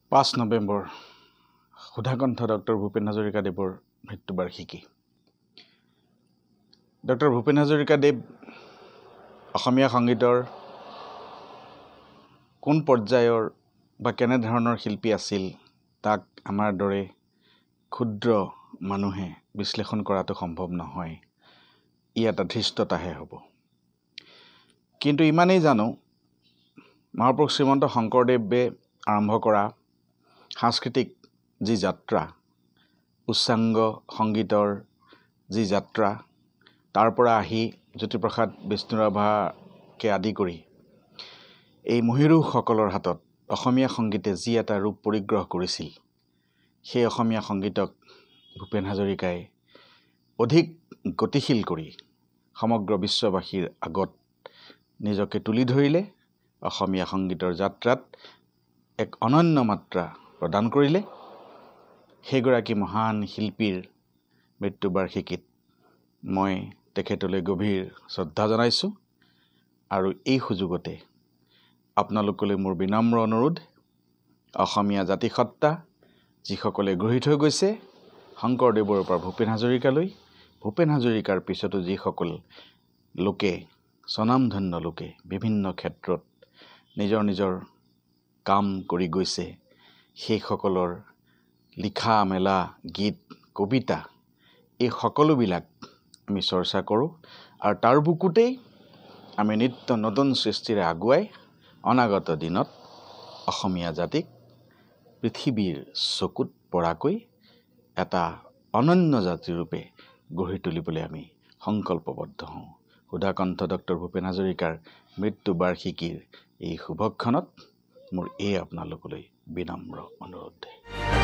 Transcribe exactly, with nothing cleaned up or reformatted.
পাঁচ নৱেম্বৰ সুধাকণ্ঠ ডক্টৰ ভূপেন হাজৰিকাদেৱৰ মৃত্যুবাৰ্ষিকী। ডক্টৰ ভূপেন হাজৰিকাদেৱ অসমীয়া সংগীতৰ কোন পৰ্যায়ৰ বা কেনেধৰণৰ শিল্পী আছিল তাক আমাৰ দৰে ক্ষুদ্ৰ মানুহে বিশ্লেষণ কৰাটো সম্ভৱ নহয়। ই এটা ধৃষ্টতাহে হ'ব। কিন্তু ইমানেই জানো, মহাপুৰুষ শ্ৰীমন্ত শংকৰদেৱে আৰম্ভ কৰা সাংস্কৃতিক যি যাত্ৰা, উচ্চাংগ সংগীতৰ যি যাত্ৰা, তাৰ পৰা আহি জ্যোতিপ্ৰসাদ বিষ্ণুৰাভাকে আদি কৰি এই মহীৰূহসকলৰ হাতত অসমীয়া সংগীতে যি এটা ৰূপ পৰিগ্ৰহ কৰিছিল, সেই অসমীয়া সংগীতক ভূপেন হাজৰিকাই অধিক গতিশীল কৰি সমগ্ৰ বিশ্ববাসীৰ আগত নিজকে তুলি ধৰিলে। অসমীয়া সংগীতৰ যাত্ৰাত এক অনন্য মাত্ৰা প্ৰদান কৰিলে। সেইগৰাকী মহান শিল্পীৰ মৃত্যুবাৰ্ষিকীত মই তেখেতলৈ গভীৰ শ্ৰদ্ধা জনাইছোঁ আৰু এই সুযোগতে আপোনালোকলৈ মোৰ বিনম্ৰ অনুৰোধ, অসমীয়া জাতিসত্তা যিসকলে গঢ়ি থৈ গৈছে শংকৰদেৱৰ পৰা ভূপেন হাজৰিকালৈ, ভূপেন হাজৰিকাৰ পিছতো যিসকল লোকে স্বনামধন্য লোকে বিভিন্ন ক্ষেত্ৰত নিজৰ নিজৰ কাম কৰি গৈছে, সেইসকলৰ লিখা মেলা গীত কবিতা এই সকলোবিলাক আমি চৰ্চা কৰোঁ আৰু তাৰ বুকুতেই আমি নিত্য নতুন সৃষ্টিৰে আগুৱাই অনাগত দিনত অসমীয়া জাতিক পৃথিৱীৰ চকুত পৰাকৈ এটা অনন্য জাতিৰূপে গঢ়ি তুলিবলৈ আমি সংকল্পবদ্ধ হওঁ। সুধাকণ্ঠ ডক্টৰ ভূপেন হাজৰিকাৰ মৃত্যুবাৰ্ষিকীৰ এই শুভক্ষণত মোৰ এই আপোনালোকলৈ বিনম্ৰ অনুৰোধ।